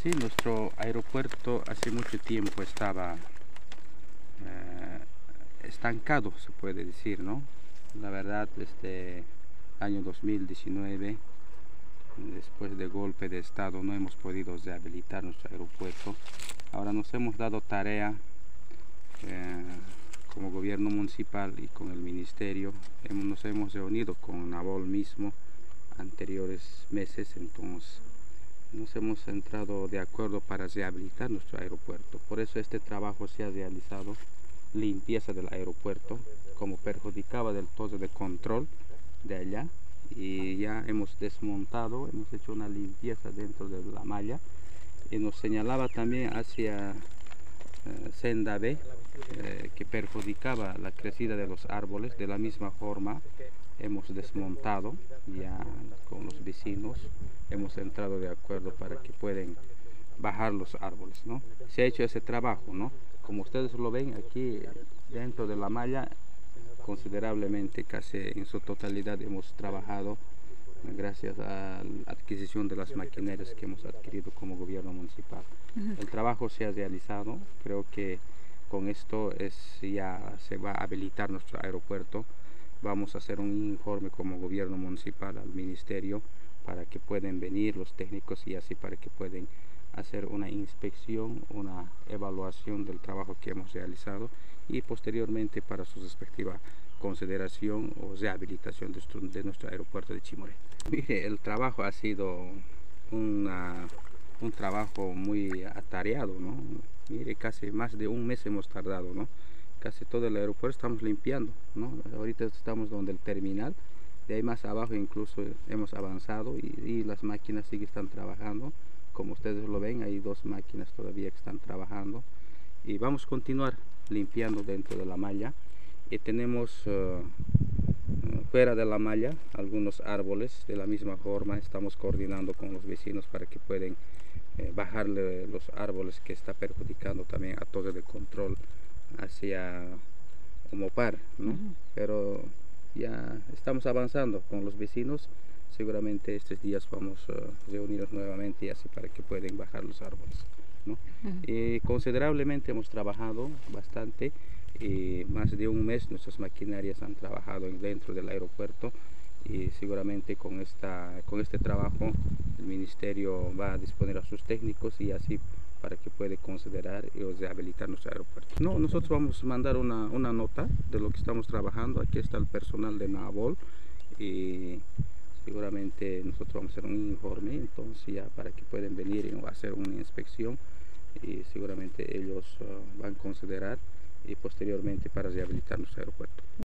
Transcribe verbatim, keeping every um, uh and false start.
Sí, nuestro aeropuerto hace mucho tiempo estaba eh, estancado, se puede decir, ¿no? La verdad, desde el año dos mil diecinueve, después del golpe de Estado, no hemos podido rehabilitar nuestro aeropuerto. Ahora nos hemos dado tarea eh, como gobierno municipal y con el ministerio. Hemos, nos hemos reunido con Nabol mismo anteriores meses, entonces nos hemos centrado de acuerdo para rehabilitar nuestro aeropuerto. Por eso este trabajo se ha realizado, limpieza del aeropuerto, como perjudicaba del todo de control de allá, y ya hemos desmontado, hemos hecho una limpieza dentro de la malla, y nos señalaba también hacia eh, senda B, eh, que perjudicaba la crecida de los árboles. De la misma forma hemos desmontado ya con los vecinos, hemos entrado de acuerdo para que puedan bajar los árboles, ¿no? Se ha hecho ese trabajo, ¿no? Como ustedes lo ven aquí dentro de la malla, considerablemente, casi en su totalidad hemos trabajado gracias a la adquisición de las maquinarias que hemos adquirido como gobierno municipal. Uh-huh. El trabajo se ha realizado, creo que con esto es, ya se va a habilitar nuestro aeropuerto. Vamos a hacer un informe como gobierno municipal al ministerio para que puedan venir los técnicos y así para que puedan hacer una inspección, una evaluación del trabajo que hemos realizado y posteriormente para su respectiva consideración o rehabilitación de, de nuestro aeropuerto de Chimoré. Mire, el trabajo ha sido una, un trabajo muy atareado, ¿no? Mire, casi más de un mes hemos tardado, ¿no? Casi todo el aeropuerto estamos limpiando, ¿no? Ahorita estamos donde el terminal, de ahí más abajo incluso hemos avanzado y, y las máquinas sí que están trabajando. Como ustedes lo ven, hay dos máquinas todavía que están trabajando y vamos a continuar limpiando dentro de la malla. Y tenemos uh, fuera de la malla algunos árboles. De la misma forma estamos coordinando con los vecinos para que puedan eh, bajarle los árboles que está perjudicando también a todo el control hacia Omopar, ¿no? Uh-huh. Pero ya estamos avanzando con los vecinos. Seguramente estos días vamos a reunirnos nuevamente y así para que puedan bajar los árboles, ¿no? Uh-huh. Y considerablemente hemos trabajado bastante. Y más de un mes nuestras maquinarias han trabajado dentro del aeropuerto y seguramente con, esta, con este trabajo el ministerio va a disponer a sus técnicos y así para que pueda considerar y rehabilitar nuestro aeropuerto. No, nosotros vamos a mandar una, una nota de lo que estamos trabajando. Aquí está el personal de Nabol y seguramente nosotros vamos a hacer un informe entonces ya para que puedan venir y hacer una inspección y seguramente ellos uh, van a considerar y posteriormente para rehabilitar nuestro aeropuerto.